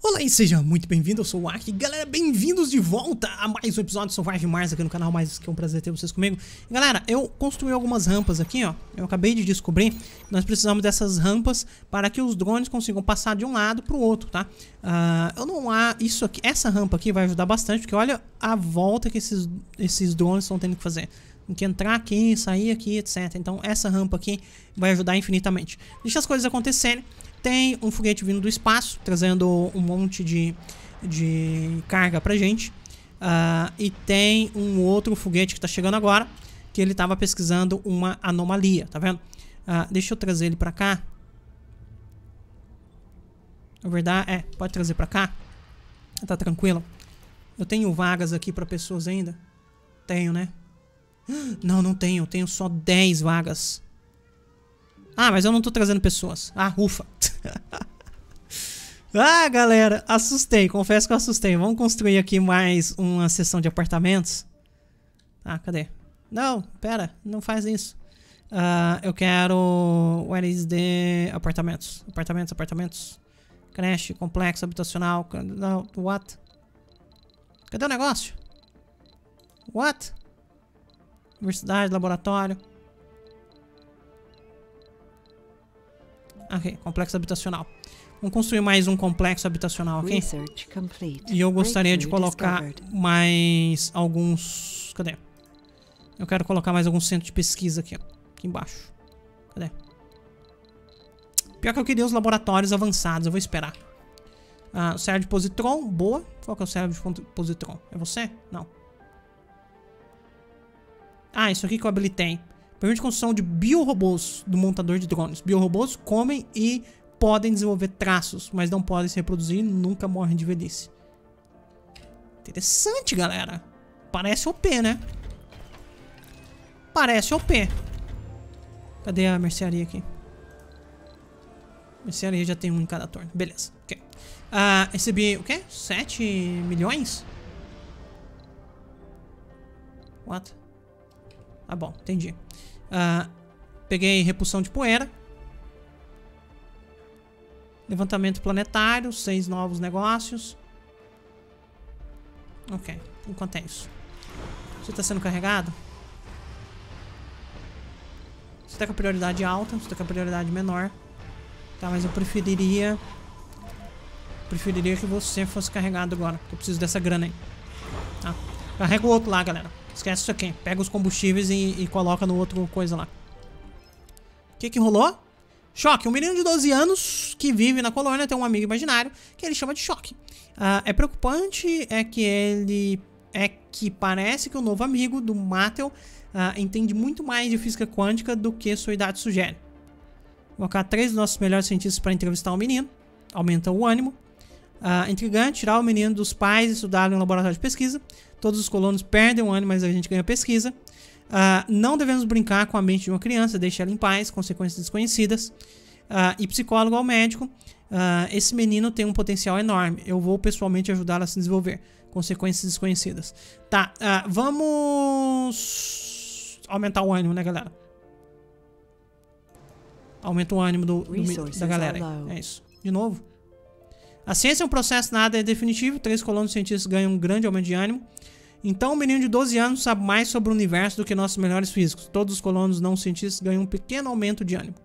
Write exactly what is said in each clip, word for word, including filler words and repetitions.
Olá e seja muito bem-vindo, eu sou o Aki. Galera, bem-vindos de volta a mais um episódio de Survive Mars aqui no canal, mais que é um prazer ter vocês comigo. Galera, eu construí algumas rampas aqui, ó. Eu acabei de descobrir que nós precisamos dessas rampas para que os drones consigam passar de um lado para o outro, tá? Uh, eu não há isso aqui, essa rampa aqui vai ajudar bastante, porque olha a volta que esses, esses drones estão tendo que fazer. Tem que entrar aqui, sair aqui, etcétera. Então essa rampa aqui vai ajudar infinitamente. Deixa as coisas acontecerem. Tem um foguete vindo do espaço, trazendo um monte de, de carga pra gente. Uh, e tem um outro foguete que tá chegando agora, que ele tava pesquisando uma anomalia, tá vendo? Uh, deixa eu trazer ele pra cá. Na verdade, é, pode trazer pra cá. Tá tranquilo. Eu tenho vagas aqui pra pessoas ainda? Tenho, né? Não, não tenho. Eu tenho só dez vagas. Ah, mas eu não tô trazendo pessoas. Ah, ufa. Ah, galera, assustei. Confesso que eu assustei. Vamos construir aqui mais uma seção de apartamentos. Ah, cadê? Não, pera. Não faz isso. Uh, eu quero... Where is the... Apartamentos. Apartamentos, apartamentos. Creche, complexo habitacional. Não, what? Cadê o negócio? What? Universidade, laboratório. Ok, complexo habitacional. Vamos construir mais um complexo habitacional aqui. E eu gostaria de colocar mais alguns... Cadê? Eu quero colocar mais alguns centros de pesquisa aqui, ó. Aqui embaixo. Cadê? Pior que eu queria os laboratórios avançados. Eu vou esperar. Ah, o cérebro de positron, boa. Qual que é o cérebro de positron? É você? Não. Ah, isso aqui que eu habilitei. Permite construção de biorobôs do montador de drones. Biorobôs comem e podem desenvolver traços, mas não podem se reproduzir e nunca morrem de velhice. Interessante, galera. Parece O P, né? Parece O P. Cadê a mercearia aqui? Mercearia já tem um em cada torno. Beleza. Ok. Ah, recebi o quê? sete milhões? What? Ah, bom. Entendi. Uh, peguei repulsão de poeira. Levantamento planetário. Seis novos negócios. Ok. Enquanto é isso. Você está sendo carregado? Você está com a prioridade alta. Você está com a prioridade menor. Tá, mas eu preferiria... Preferiria que você fosse carregado agora. Porque eu preciso dessa grana aí. Tá? Carrega o outro lá, galera. Esquece isso aqui. Pega os combustíveis e, e coloca no outro coisa lá. O que que rolou? Choque. Um menino de doze anos que vive na colônia tem um amigo imaginário que ele chama de Choque. Uh, é preocupante é que ele... É que parece que o novo amigo do Mattel uh, entende muito mais de física quântica do que sua idade sugere. Vou colocar três dos nossos melhores cientistas para entrevistar o menino. Aumenta o ânimo. Uh, intrigante, tirar o menino dos pais e estudar em um laboratório de pesquisa. Todos os colonos perdem um ano, mas a gente ganha pesquisa. Uh, não devemos brincar com a mente de uma criança, deixe ela em paz, consequências desconhecidas. Uh, e psicólogo ao médico, uh, esse menino tem um potencial enorme. Eu vou pessoalmente ajudá-lo a se desenvolver. Consequências desconhecidas. Tá, uh, vamos aumentar o ânimo, né, galera? Aumenta o ânimo do, do, da galera. É isso. De novo. A ciência é um processo, nada é definitivo. Três colonos cientistas ganham um grande aumento de ânimo. Então, um menino de doze anos sabe mais sobre o universo do que nossos melhores físicos. Todos os colonos não cientistas ganham um pequeno aumento de ânimo.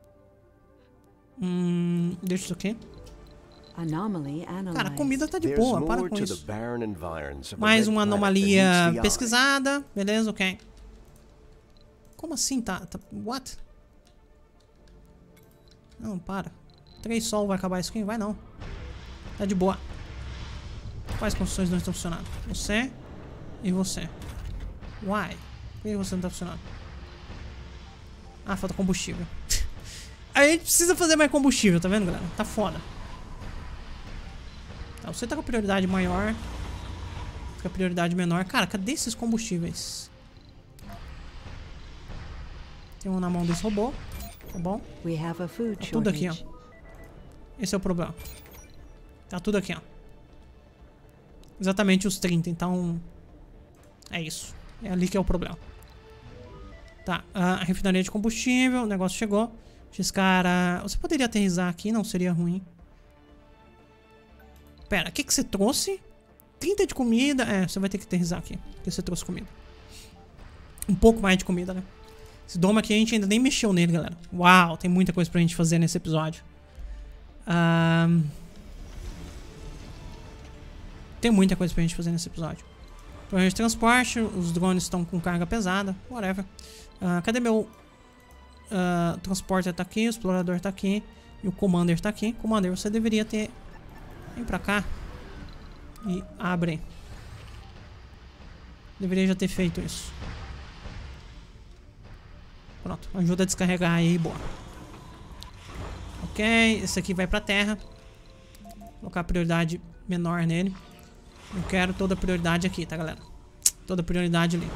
Hum, deixa isso aqui. Cara, a comida tá de boa, para com isso. Mais uma anomalia pesquisada. Beleza, ok. Como assim tá? tá what? Não, para. Três sol vai acabar isso aqui? Vai não. Tá de boa. Quais construções não estão funcionando? Você e você. Why? Por que você não tá funcionando? Ah, falta combustível. A gente precisa fazer mais combustível, tá vendo, galera? Tá foda. Tá, você tá com a prioridade maior. Com a prioridade menor. Cara, cadê esses combustíveis? Tem um na mão desse robô. Tá bom? Tá tudo aqui, ó. Esse é o problema. Tá tudo aqui, ó. Exatamente os trinta, então... É isso. É ali que é o problema. Tá, a refinaria de combustível. O negócio chegou. Esse cara... Você poderia aterrissar aqui, não seria ruim. Pera, o que que você trouxe? trinta de comida. É, você vai ter que aterrissar aqui. Porque você trouxe comida. Um pouco mais de comida, né? Esse domo aqui a gente ainda nem mexeu nele, galera. Uau, tem muita coisa pra gente fazer nesse episódio. Um... Tem muita coisa pra gente fazer nesse episódio. Torre de transporte, os drones estão com carga pesada. Whatever. Uh, cadê meu... Uh, transporter tá aqui, o explorador tá aqui. E o commander tá aqui. Commander, você deveria ter... Vem pra cá. E abre. Deveria já ter feito isso. Pronto, ajuda a descarregar aí, boa. Ok, esse aqui vai pra terra. Vou colocar prioridade menor nele. Eu quero toda a prioridade aqui, tá, galera? Toda a prioridade ali.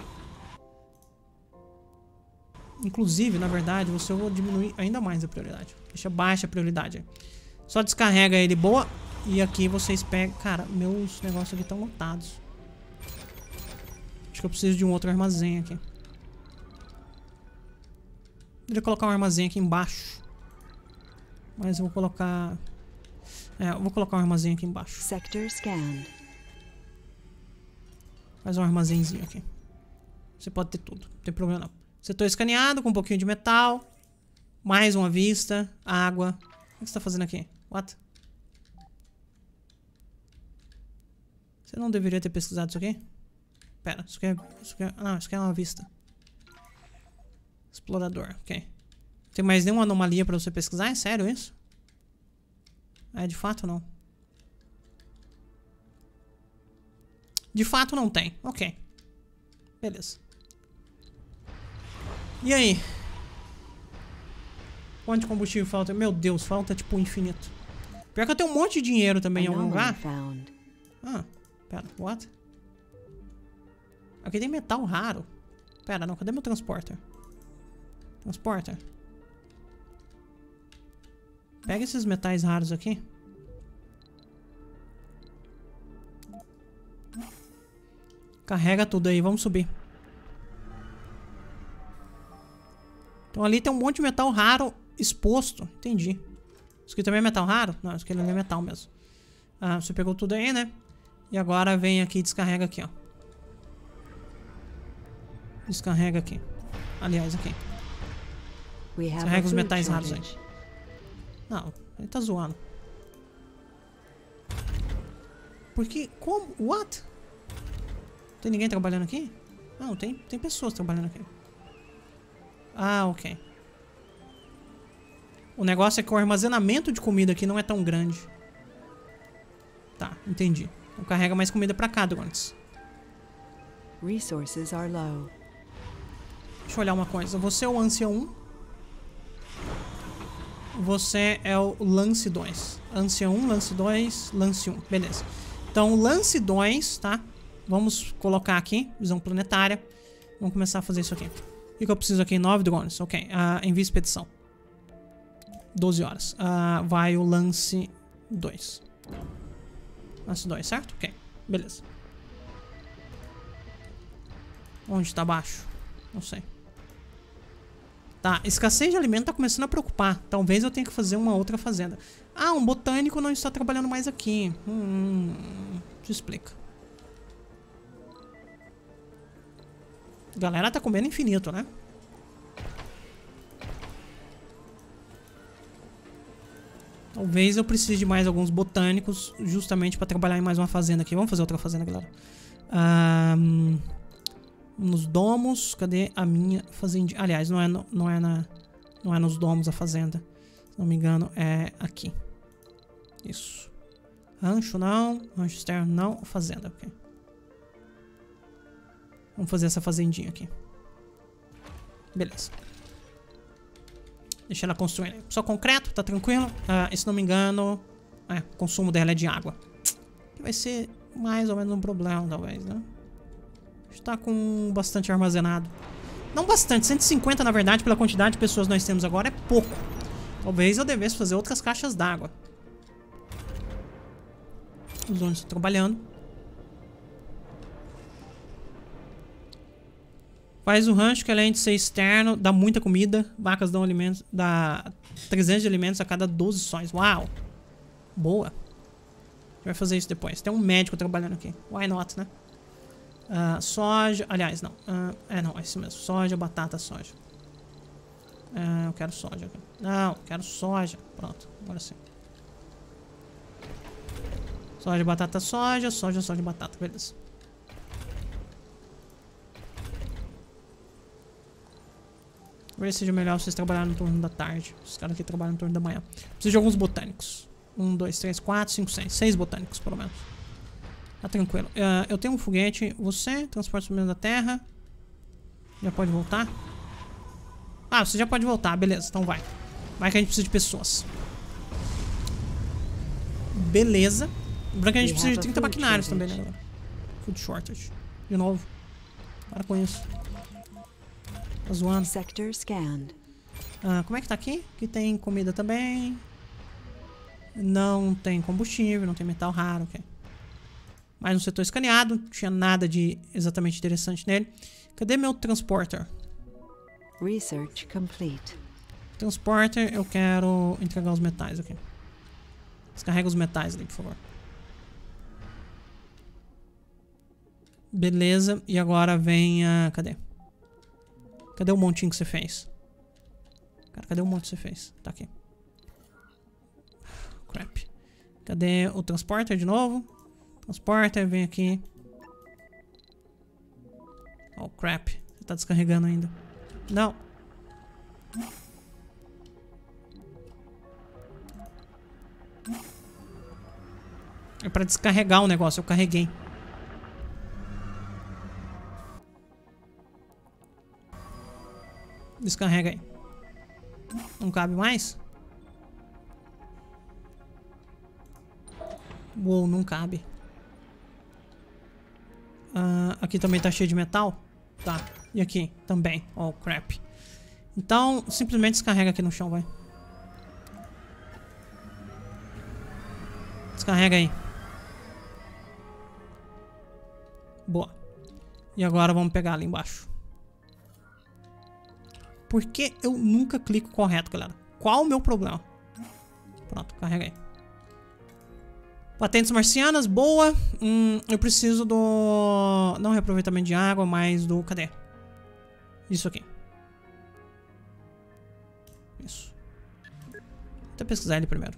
Inclusive, na verdade, você vai diminuir ainda mais a prioridade. Deixa baixa a prioridade. Só descarrega ele, boa. E aqui vocês pegam... Cara, meus negócios aqui estão lotados. Acho que eu preciso de um outro armazém aqui. Poderia colocar um armazém aqui embaixo. Mas eu vou colocar... É, eu vou colocar um armazém aqui embaixo. Sector scanned. Faz um armazenzinho aqui. Você pode ter tudo, não tem problema não. Setor escaneado com um pouquinho de metal. Mais uma vista. Água. O que você tá fazendo aqui? What? Você não deveria ter pesquisado isso aqui? Pera, isso aqui é... Isso aqui é não, isso aqui é uma vista. Explorador, ok. Não tem mais nenhuma anomalia pra você pesquisar? É sério isso? É, de fato não. De fato não tem, ok. Beleza. E aí? Quanto de combustível falta? Meu Deus, falta tipo infinito. Pior que eu tenho um monte de dinheiro também em algum lugar. Ah, pera, what? Aqui tem metal raro. Pera, não, cadê meu transporter? Transporter. Pega esses metais raros aqui. Carrega tudo aí, vamos subir. Então ali tem um monte de metal raro exposto. Entendi. Isso aqui também é metal raro? Não, isso aqui não é metal mesmo. Ah, você pegou tudo aí, né? E agora vem aqui e descarrega aqui, ó. Descarrega aqui. Aliás, aqui. Descarrega os metais raros aí. Não, ele tá zoando. Porque, como? What? Tem ninguém trabalhando aqui? Não, tem, tem pessoas trabalhando aqui. Ah, ok. O negócio é que o armazenamento de comida aqui não é tão grande. Tá, entendi. Então carrega mais comida pra cá, drones. Resources are low. Deixa eu olhar uma coisa. Você é o Ânsia um. Você é o Lance dois. Ânsia um, Lance dois, Lance um. Beleza. Então, Lance dois, tá? Vamos colocar aqui, visão planetária. Vamos começar a fazer isso aqui. O que eu preciso aqui? nove drones. Ok. Uh, envia expedição. doze horas. Uh, vai o Lance dois. Lance dois, certo? Ok. Beleza. Onde tá baixo? Não sei. Tá, escassez de alimento tá começando a preocupar. Talvez eu tenha que fazer uma outra fazenda. Ah, um botânico não está trabalhando mais aqui. Hum, te explica. A galera tá comendo infinito, né? Talvez eu precise de mais alguns botânicos justamente para trabalhar em mais uma fazenda aqui. Vamos fazer outra fazenda, galera. Um, nos domos, cadê a minha fazenda? Aliás, não é, no, não, é na, não é nos domos a fazenda. Se não me engano, é aqui. Isso. Rancho não, rancho externo não, fazenda, ok. Vamos fazer essa fazendinha aqui. Beleza. Deixa ela construir. Só concreto, tá tranquilo. Ah, e se não me engano, é, o consumo dela é de água. Que vai ser mais ou menos um problema, talvez, né? Está com bastante armazenado. Não bastante, cento e cinquenta na verdade, pela quantidade de pessoas que nós temos agora, é pouco. Talvez eu devesse fazer outras caixas d'água. Os donos estão trabalhando. Faz o rancho que além de ser externo, dá muita comida. Vacas dão alimentos, dá trezentos de alimentos a cada doze sóis. Uau! Boa. vai fazer isso depois. Tem um médico trabalhando aqui. Why not, né? Uh, soja... Aliás, não. Uh, é, não. É isso mesmo. Soja, batata, soja. Uh, eu quero soja aqui. Não, eu quero soja. Pronto. Agora sim. Soja, batata, soja. Soja, soja, batata. Beleza. Talvez seja melhor vocês trabalharem no turno da tarde. Os caras aqui trabalham no turno da manhã. Preciso de alguns botânicos. Um, dois, três, quatro, cinco, seis. Seis botânicos, pelo menos. Tá tranquilo. Uh, eu tenho um foguete. Você, transporte sobre da terra. Já pode voltar? Ah, você já pode voltar. Beleza, então vai. Vai que a gente precisa de pessoas. Beleza. Lembrando que a gente precisa de trinta maquinários também, né, galera? Food shortage. De novo. Para com isso. Tá zoando. Sector scanned. Ah, como é que tá aqui? Aqui tem comida também. Não tem combustível, não tem metal raro, ok. Mas no setor escaneado, não tinha nada de exatamente interessante nele. Cadê meu transporter? Research complete. Transporter, eu quero entregar os metais aqui. Descarrega os metais ali, por favor. Beleza, e agora vem a... Cadê? Cadê o montinho que você fez? Cara, cadê o monte que você fez? Tá aqui. Crap. Cadê o transporter de novo? Transporter, vem aqui. Oh, crap. Você tá descarregando ainda. Não. É pra descarregar o negócio, eu carreguei. Descarrega aí. Não cabe mais? Uou, não cabe. Uh, aqui também tá cheio de metal? Tá. E aqui também. Oh, crap. Então, simplesmente descarrega aqui no chão, vai. Descarrega aí. Boa. E agora vamos pegar ali embaixo. Por que eu nunca clico correto, galera? Qual o meu problema? Pronto, carrega aí. Patentes marcianas, boa. Hum, eu preciso do... Não reaproveitamento de água, mas do... Cadê? Isso aqui. Isso. Vou até pesquisar ele primeiro.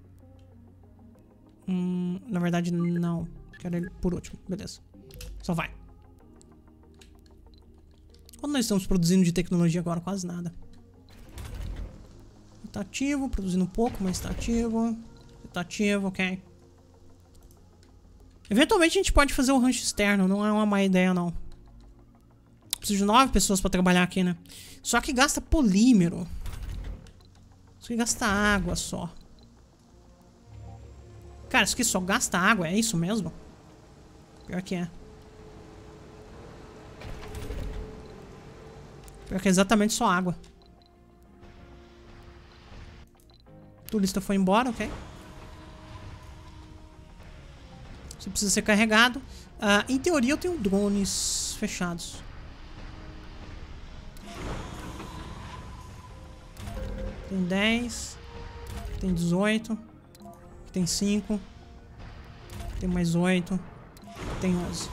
Hum, na verdade, não. Quero ele por último. Beleza. Só vai. Quando nós estamos produzindo de tecnologia agora? Quase nada. Tá ativo, produzindo um pouco, mas tá ativo. Tá ativo, ok. Eventualmente a gente pode fazer o rancho externo, não é uma má ideia não. Preciso de nove pessoas pra trabalhar aqui, né? Só que gasta polímero. Isso aqui gasta água só. Cara, isso aqui só gasta água, é isso mesmo? Pior que é. Pior que é exatamente só água. O turista foi embora, ok? Você precisa ser carregado. Uh, em teoria eu tenho drones fechados. Tem dez. Tem dezoito. Tem cinco. Tem mais oito. Tem onze.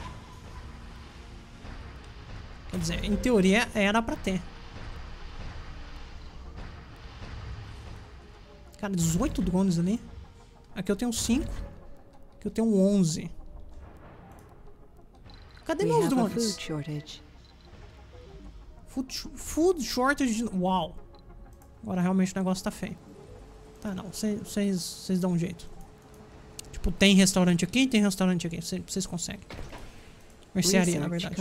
Quer dizer, em teoria era pra ter. Cara, dezoito drones ali. Aqui eu tenho cinco. Aqui eu tenho onze. Cadê meus drones? Food shortage. Food, food shortage. De... Uau. Agora realmente o negócio tá feio. Tá, não. Vocês dão um jeito. Tipo, tem restaurante aqui, tem restaurante aqui. Vocês conseguem. Mercearia, na verdade.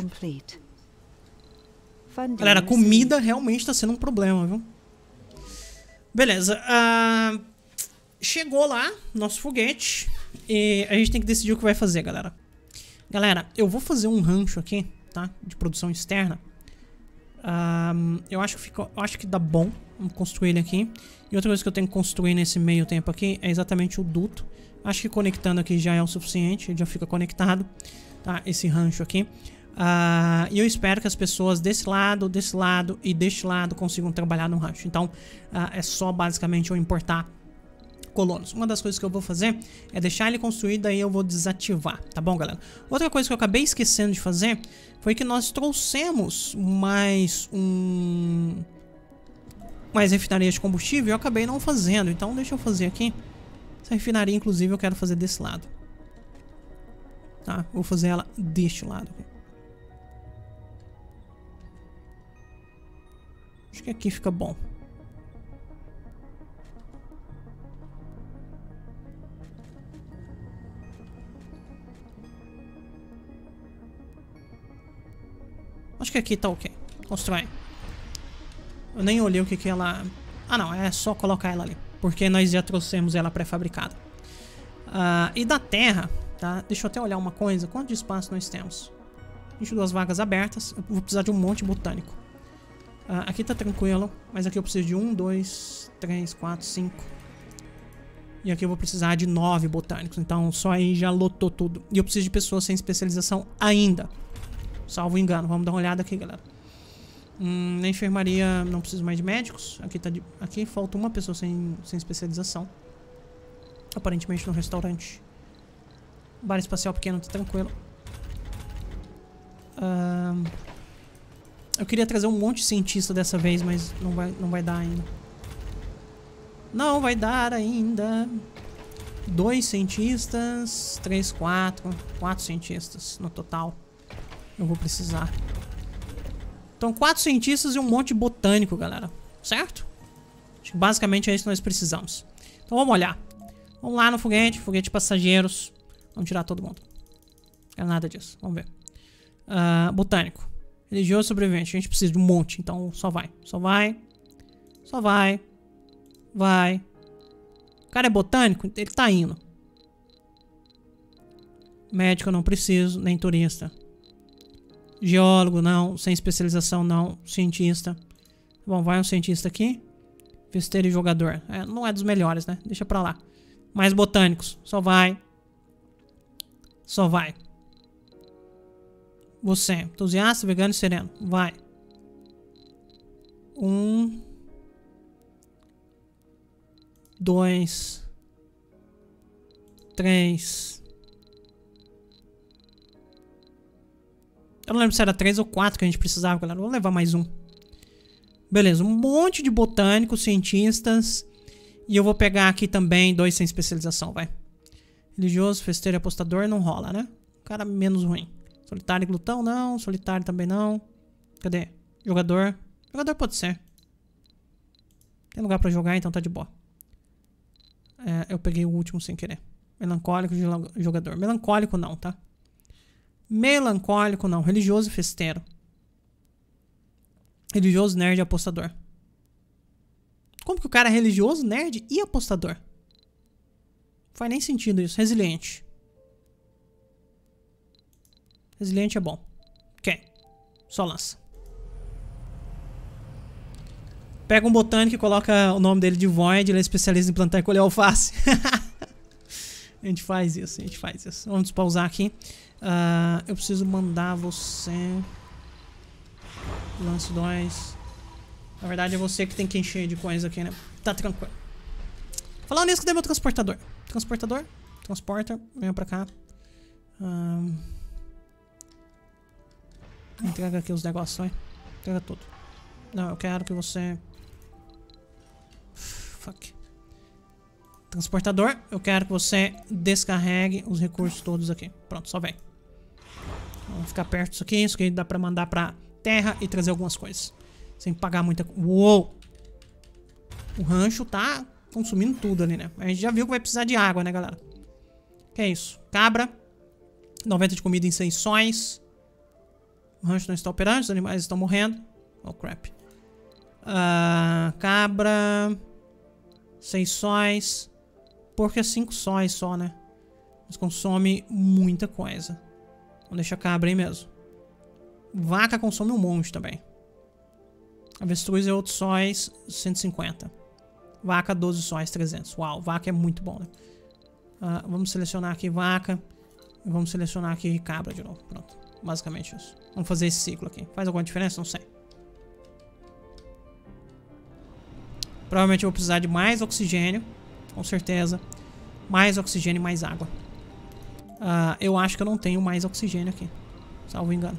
Galera, a comida realmente tá sendo um problema, viu? Beleza. Uh, chegou lá, nosso foguete. E a gente tem que decidir o que vai fazer, galera. Galera, eu vou fazer um rancho aqui, tá? De produção externa. Um, eu acho que fica, eu acho que dá bom. Vamos construir ele aqui. E outra coisa que eu tenho que construir nesse meio tempo aqui é exatamente o duto. Acho que conectando aqui já é o suficiente. Ele já fica conectado, tá? Esse rancho aqui. Uh, e eu espero que as pessoas desse lado, desse lado e deste lado consigam trabalhar no rancho. Então, uh, é só basicamente eu importar colonos. Uma das coisas que eu vou fazer é deixar ele construído, daí eu vou desativar, tá bom, galera? Outra coisa que eu acabei esquecendo de fazer foi que nós trouxemos mais um... mais refinaria de combustível e eu acabei não fazendo. Então deixa eu fazer aqui. Essa refinaria, inclusive, eu quero fazer desse lado. Tá? Vou fazer ela deste lado aqui. Acho que aqui fica bom. Acho que aqui tá ok. Constrói. Eu nem olhei o que que ela... Ah, não. É só colocar ela ali. Porque nós já trouxemos ela pré-fabricada. Uh, e da terra, tá? Deixa eu até olhar uma coisa. Quanto de espaço nós temos? vinte e duas vagas abertas. Eu vou precisar de um monte botânico. Uh, aqui tá tranquilo. Mas aqui eu preciso de um, dois, três, quatro, cinco. E aqui eu vou precisar de nove botânicos. Então só aí já lotou tudo. E eu preciso de pessoas sem especialização ainda. Salvo engano. Vamos dar uma olhada aqui, galera. Hum, na enfermaria não preciso mais de médicos. Aqui, tá de... aqui falta uma pessoa sem, sem especialização. Aparentemente no restaurante. Bar espacial pequeno, tá tranquilo. Uh, eu queria trazer um monte de cientista dessa vez, mas não vai, não vai dar ainda. Não vai dar ainda. Dois cientistas. Três, quatro. Quatro cientistas no total. Eu vou precisar. Então, quatro cientistas e um monte de botânico, galera. Certo? Acho que basicamente é isso que nós precisamos. Então, vamos olhar. Vamos lá no foguete. Foguete passageiros. Vamos tirar todo mundo. Não quero nada disso. Vamos ver. Uh, botânico. Religioso sobrevivente. A gente precisa de um monte. Então, só vai. Só vai. Só vai. Vai. O cara é botânico? Ele tá indo. Médico eu não preciso. Nem turista. Geólogo, não. Sem especialização, não. Cientista. Bom, vai um cientista aqui. Festeiro e jogador. É, não é dos melhores, né? Deixa pra lá. Mais botânicos. Só vai. Só vai. Você. Entusiasta, vegano e sereno. Vai. Um. Dois. Três. Eu não lembro se era três ou quatro que a gente precisava, galera. Vou levar mais um. Beleza, um monte de botânicos, cientistas. E eu vou pegar aqui também dois sem especialização, vai. Religioso, festeiro e apostador não rola, né? Cara menos ruim. Solitário e glutão, não. Solitário também não. Cadê? Jogador. Jogador pode ser. Tem lugar pra jogar, então tá de boa. É, eu peguei o último sem querer. Melancólico de jogador. Melancólico não, tá? Melancólico não. Religioso e festeiro. Religioso, nerd e apostador. Como que o cara é religioso, nerd e apostador? Não faz nem sentido isso. Resiliente. Resiliente é bom. Ok. Só lança. Pega um botânico e coloca o nome dele de Void. Ele é especialista em plantar e colher alface. A gente faz isso, a gente faz isso. Vamos pausar aqui. Uh, eu preciso mandar você... Lance dois. Na verdade é você que tem que encher de coisa aqui, né? Tá tranquilo. Falando nisso, cadê meu transportador? Transportador? Transporter. Venha pra cá. Um... Entrega aqui os negócios, vai. Entrega tudo. Não, eu quero que você... Fuck. Transportador, eu quero que você descarregue os recursos todos aqui. Pronto, só vem. Vamos ficar perto disso aqui. Isso aqui dá pra mandar pra terra e trazer algumas coisas. Sem pagar muita... Uou! O rancho tá consumindo tudo ali, né? A gente já viu que vai precisar de água, né, galera? Que é isso? Cabra. noventa de comida em seis sóis. O rancho não está operando, os animais estão morrendo. Oh, crap. Uh, cabra. seis sóis. Porco é cinco sóis só, né? Mas consome muita coisa. Vamos deixar cabra aí mesmo. Vaca consome um monte também. Avestruz é outro sóis, cento e cinquenta. Vaca, doze sóis, trezentos. Uau, vaca é muito bom, né? Uh, vamos selecionar aqui vaca. E vamos selecionar aqui cabra de novo. Pronto, basicamente isso. Vamos fazer esse ciclo aqui. Faz alguma diferença? Não sei. Provavelmente eu vou precisar de mais oxigênio. Com certeza. Mais oxigênio e mais água. Uh, eu acho que eu não tenho mais oxigênio aqui. Salvo engano.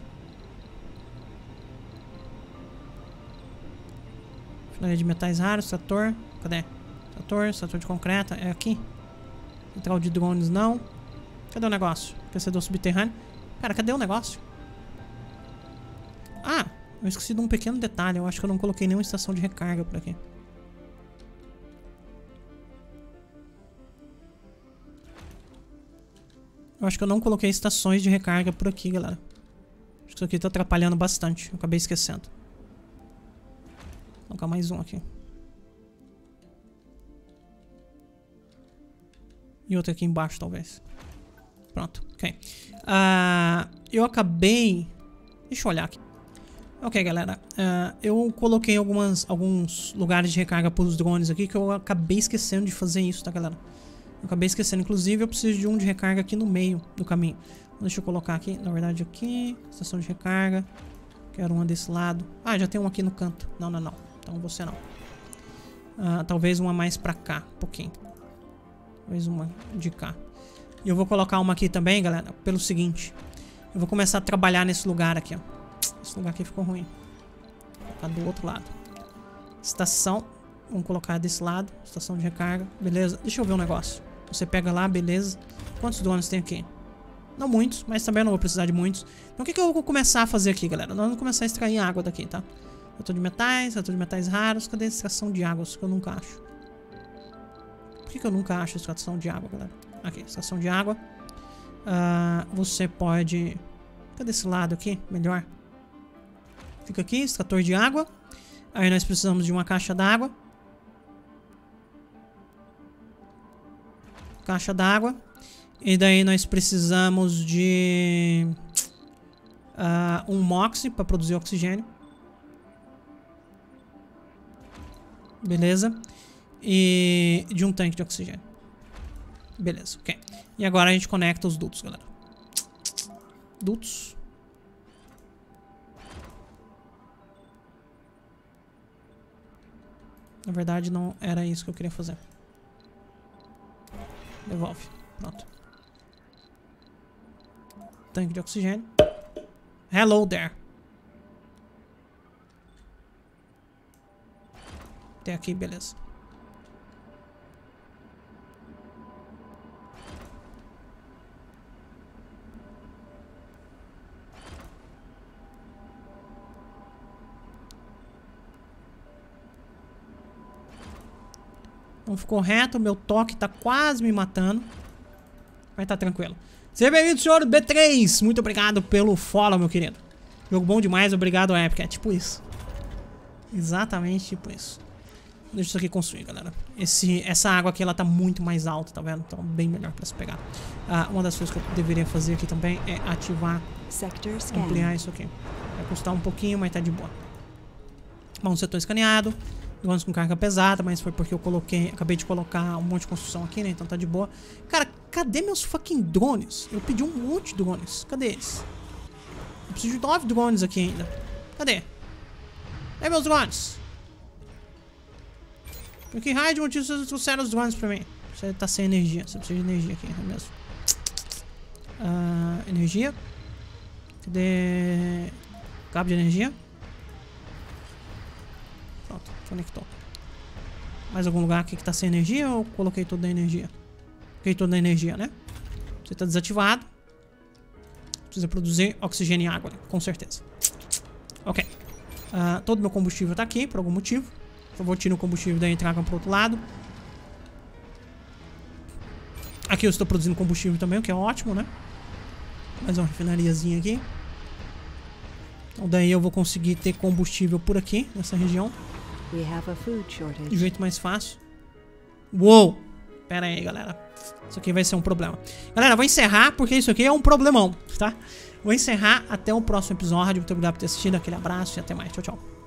Filaria de metais raros, trator. Cadê? Trator, trator de concreto. É aqui. Central de drones não. Cadê o negócio? Aquecedor subterrâneo. Cara, cadê o negócio? Ah, eu esqueci de um pequeno detalhe. Eu acho que eu não coloquei nenhuma estação de recarga por aqui. Eu acho que eu não coloquei estações de recarga por aqui, galera. Acho que isso aqui tá atrapalhando bastante. Eu acabei esquecendo. Vou colocar mais um aqui. E outro aqui embaixo, talvez. Pronto, ok. Uh, eu acabei... Deixa eu olhar aqui. Ok, galera. Uh, eu coloquei algumas, alguns lugares de recarga para os drones aqui que eu acabei esquecendo de fazer isso, tá, galera? Eu acabei esquecendo. Inclusive, eu preciso de um de recarga aqui no meio do caminho. Deixa eu colocar aqui. Na verdade, aqui. Estação de recarga. Quero uma desse lado. Ah, já tem um aqui no canto. Não, não, não. Então você não. Uh, talvez uma mais pra cá. Um pouquinho. Talvez uma de cá. E eu vou colocar uma aqui também, galera. Pelo seguinte. Eu vou começar a trabalhar nesse lugar aqui, ó. Esse lugar aqui ficou ruim. Vou colocar do outro lado. Estação. Vamos colocar desse lado. Estação de recarga. Beleza. Deixa eu ver um negócio. Você pega lá, beleza. Quantos drones tem aqui? Não muitos, mas também eu não vou precisar de muitos. Então o que, que eu vou começar a fazer aqui, galera? Nós vamos começar a extrair água daqui, tá? Eu tô de metais, eu tô de metais raros. Cadê a extração de água? Isso que eu nunca acho. Por que, que eu nunca acho a extração de água, galera? Aqui, extração de água. Uh, você pode... Cadê esse lado aqui? Melhor. Fica aqui, extrator de água. Aí nós precisamos de uma caixa d'água. Caixa d'água. E daí nós precisamos de uh, um moxie para produzir oxigênio. Beleza. E de um tanque de oxigênio. Beleza, ok. E agora a gente conecta os dutos, galera. Dutos. Na verdade não era isso que eu queria fazer. Devolve. Pronto. Tanque de oxigênio. Hello there. Até aqui, beleza. Não ficou reto, meu toque tá quase me matando. Mas tá tranquilo. Seja bem-vindo, senhor B três. Muito obrigado pelo follow, meu querido. Jogo bom demais, obrigado, Epic. É tipo isso. Exatamente tipo isso. Deixa isso aqui construir, galera. Esse, essa água aqui, ela tá muito mais alta, tá vendo? Então, bem melhor pra se pegar. Ah, uma das coisas que eu deveria fazer aqui também é ativar, ampliar isso aqui. Vai custar um pouquinho, mas tá de boa. Bom, setor escaneado. Drones com carga pesada, mas foi porque eu coloquei, acabei de colocar um monte de construção aqui, né? Então tá de boa. Cara, cadê meus fucking drones? Eu pedi um monte de drones. Cadê eles? Eu preciso de nove drones aqui ainda. Cadê? Cadê meus drones? Por que raio de motivo vocês trouxeram os drones pra mim? Você tá sem energia. Você precisa de energia aqui, é mesmo. Uh, energia. Cadê? Cabo de energia. Pronto, conectou. Mais algum lugar aqui que tá sem energia ou coloquei toda a energia? Coloquei toda a energia, né? Você tá desativado. Precisa produzir oxigênio e água, né? Com certeza. Ok. Uh, todo meu combustível tá aqui, por algum motivo. Por favor, tire o combustível daí e traga pro outro lado. Aqui eu estou produzindo combustível também, o que é ótimo, né? Mais uma refinariazinha aqui. Então daí eu vou conseguir ter combustível por aqui, nessa região. De jeito mais fácil. Uou! Pera aí, galera. Isso aqui vai ser um problema. Galera, vou encerrar porque isso aqui é um problemão, tá? Vou encerrar até o próximo episódio. Muito obrigado por ter assistido. Aquele abraço e até mais. Tchau, tchau.